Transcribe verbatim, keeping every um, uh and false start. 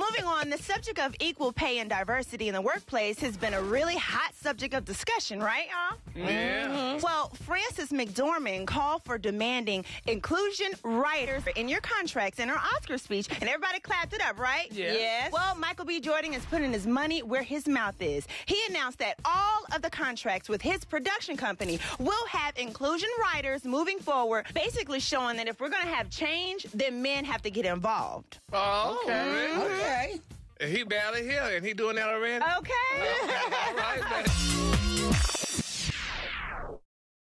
moving on, the subject of equal pay and diversity in the workplace has been a really hot subject of discussion, right, y'all? Yeah. Mm-hmm. Well, Frances McDormand called for demanding inclusion writers in your contracts in her Oscar speech, and everybody clapped it up, right? Yeah. Yes. Well, Michael B. Jordan is putting his money where his mouth is. He announced that all of the contracts with his production company will have inclusion writers moving forward, basically showing that if we're going to have change, then men have to get involved. Oh, okay. Okay. He barely here, and he doing that already? Okay. All right, man.